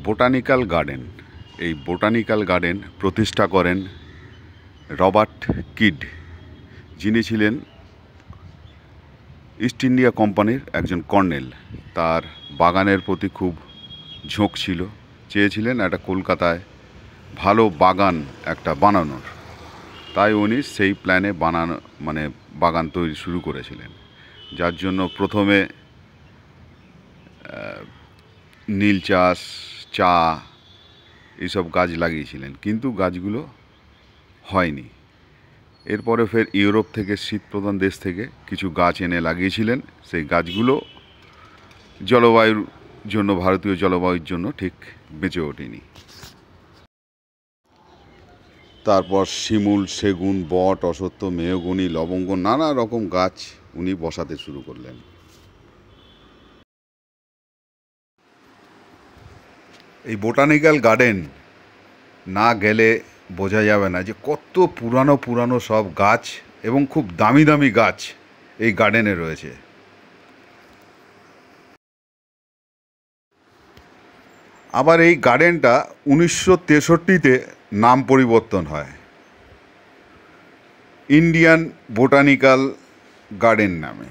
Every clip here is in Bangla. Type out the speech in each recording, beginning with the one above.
Botanical garden. এই বোটানিক্যাল গার্ডেন প্রতিষ্ঠা করেন রবার্ট কিড, যিনি ছিলেন ইস্ট ইন্ডিয়া কোম্পানির একজন কর্নেল। তার বাগানের প্রতি খুব ঝোঁক ছিল, চেয়েছিলেন একটা কলকাতায় ভালো বাগান একটা বানানোর। তাই উনি সেই প্ল্যানে বাগান তৈরি শুরু করেছিলেন, যার জন্য প্রথমে নীল চাষ, চা এইসব গাছ লাগিয়েছিলেন, কিন্তু গাছগুলো হয়নি। এরপরে ফের ইউরোপ থেকে, শীতপ্রধান দেশ থেকে কিছু গাছ এনে লাগিয়েছিলেন। সেই গাছগুলো জলবায়ুর জন্য, ভারতীয় জলবায়ুর জন্য ঠিক বেঁচে ওঠেনি। তারপর শিমুল, সেগুন, বট, অশ্বত্থ, মেহগনি, লবঙ্গ, নানা রকম গাছ উনি বসাতে শুরু করলেন। এই বোটানিক্যাল গার্ডেন না গেলে বোঝা যাবে না যে কত পুরানো পুরানো সব গাছ এবং খুব দামি দামি গাছ এই গার্ডেনে রয়েছে। আবার এই গার্ডেনটা 1963-তে নাম পরিবর্তন হয় ইন্ডিয়ান বোটানিক্যাল গার্ডেন নামে।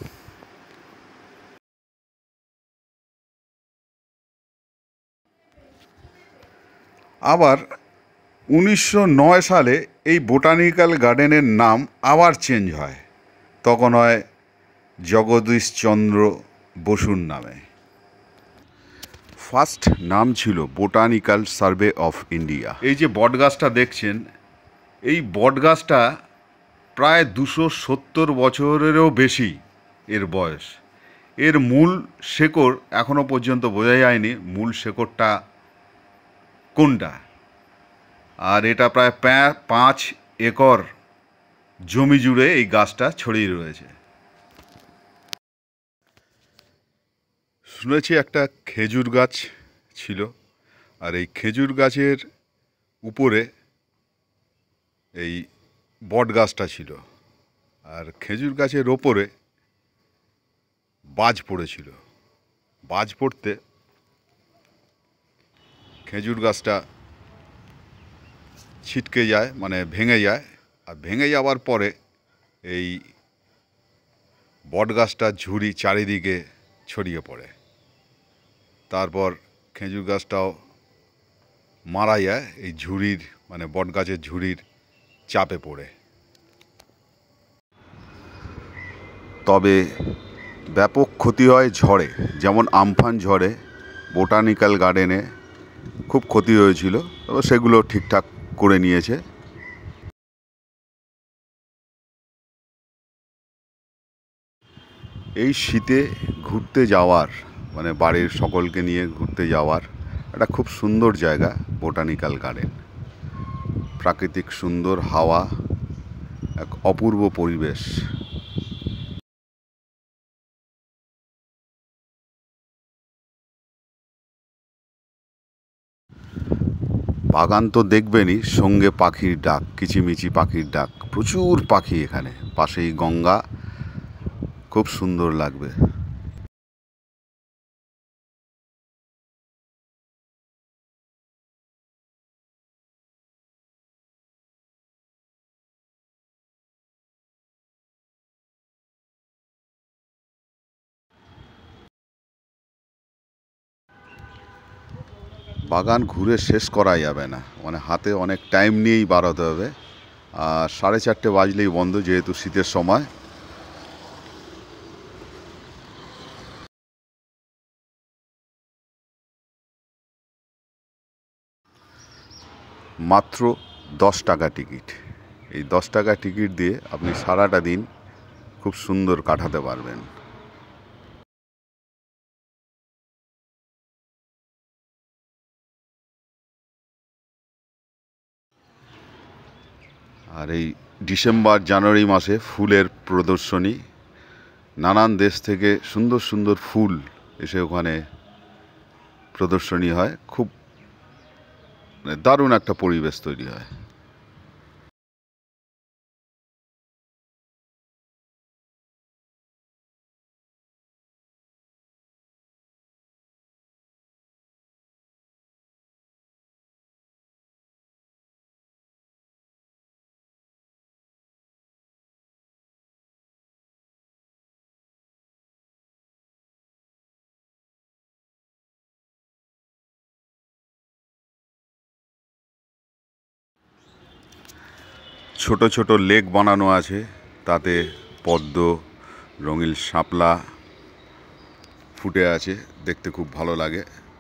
আবার 1909 সালে এই বোটানিক্যাল গার্ডেনের নাম আবার চেঞ্জ হয়, তখন হয় জগদীশচন্দ্র বসুর নামে। ফার্স্ট নাম ছিল বোটানিক্যাল সার্ভে অফ ইন্ডিয়া। এই যে বট গাছটা দেখছেন, এই বট গাছটা প্রায় 270 বছরেরও বেশি এর বয়স। এর মূল শেকড় এখনো পর্যন্ত বোঝা যায়নি মূল শেকড়টা কোনটা। আর এটা প্রায় 5 একর জমি জুড়ে এই গাছটা ছড়িয়ে রয়েছে। শুনেছি একটা খেজুর গাছ ছিল, আর এই খেজুর গাছের উপরে এই বট গাছটা ছিল, আর খেজুর গাছের ওপরে বাজ পড়েছিল। বাজ পড়তে খেজুর গাছটা ছিটকে যায়, ভেঙে যায়। আর ভেঙে যাওয়ার পরে এই বট গাছটার ঝুড়ি চারিদিকে ছড়িয়ে পড়ে। তারপর খেজুর গাছটাও মারা যায় এই ঝুড়ির, বট গাছের ঝুড়ির চাপে পড়ে। তবে ব্যাপক ক্ষতি হয় ঝড়ে, যেমন আমফান ঝড়ে বোটানিক্যাল গার্ডেনে খুব ক্ষতি হয়েছিল, তবে সেগুলো ঠিকঠাক করে নিয়েছে। এই শীতে ঘুরতে যাওয়ার, বাড়ির সকলকে নিয়ে ঘুরতে যাওয়ার একটা খুব সুন্দর জায়গা বোটানিক্যাল গার্ডেন। প্রাকৃতিক সুন্দর হাওয়া, এক অপূর্ব পরিবেশ। বাগান তো দেখবেনই, সঙ্গে পাখির ডাক, কিচিমিচি পাখির ডাক, প্রচুর পাখি এখানে। পাশেই গঙ্গা, খুব সুন্দর লাগবে। বাগান ঘুরে শেষ করা যাবে না, হাতে অনেক টাইম নিয়েই বার হতে হবে। আর 4:30 বাজলেই বন্ধ, যেহেতু শীতের সময়। মাত্র 10 টাকা টিকিট। এই 10 টাকা টিকিট দিয়ে আপনি সারাটা দিন খুব সুন্দর কাটাতে পারবেন। আর এই ডিসেম্বর জানুয়ারি মাসে ফুলের প্রদর্শনী, নানান দেশ থেকে সুন্দর সুন্দর ফুল এসে ওখানে প্রদর্শনী হয়। খুব দারুণ একটা পরিবেশ তৈরি হয়। ছোট ছোট লেক বানানো আছে, তাতে পদ্ম, রঙিন শাপলা ফুটে আছে, দেখতে খুব ভালো লাগে।